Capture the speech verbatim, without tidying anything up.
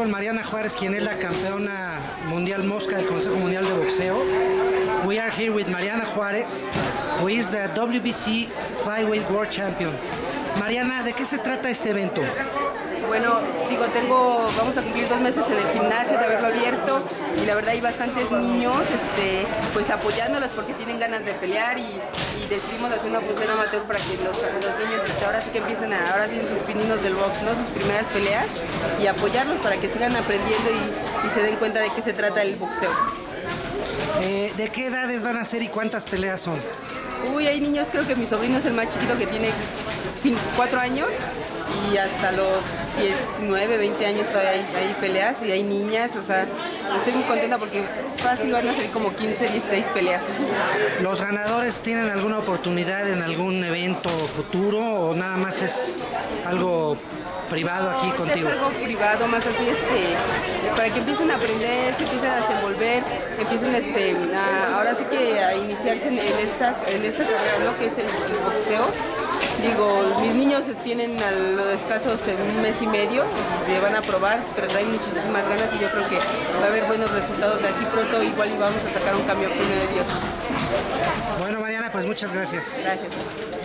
con Mariana Juárez, quien es la campeona mundial mosca del Consejo Mundial de Boxeo. We are here with Mariana Juárez, who is the W B C Flyweight World Champion. Mariana, ¿de qué se trata este evento? Bueno, digo, tengo, vamos a cumplir dos meses en el gimnasio de haberlo abierto y la verdad hay bastantes niños este, pues apoyándolos porque tienen ganas de pelear y, y decidimos hacer una función amateur para que los, los niños este, ahora sí que empiecen a, ahora sí en sus pininos del box, ¿no? Sus primeras peleas y apoyarlos para que sigan aprendiendo y, y se den cuenta de qué se trata el boxeo. Eh, ¿De qué edades van a ser y cuántas peleas son? Uy, hay niños, creo que mi sobrino es el más chiquito que tiene cuatro años y hasta los diecinueve, veinte años todavía hay, hay peleas y hay niñas, o sea, estoy muy contenta porque fácil van a ser como quince, dieciséis peleas. ¿Los ganadores tienen alguna oportunidad en algún evento futuro o nada más es algo privado aquí no, contigo? Es algo privado, más así, este, para que empiecen a aprender, se empiecen a desenvolver, empiecen este, a, ahora sí que a iniciarse en, en, esta, en esta carrera, ¿no? Que es el, el boxeo. Digo, mis niños tienen a lo de escasos en un mes y medio y se van a probar, pero traen muchísimas ganas y yo creo que va a haber buenos resultados de aquí pronto, igual y vamos a sacar un cambio primero de Dios. Bueno, Mariana, pues muchas gracias. Gracias.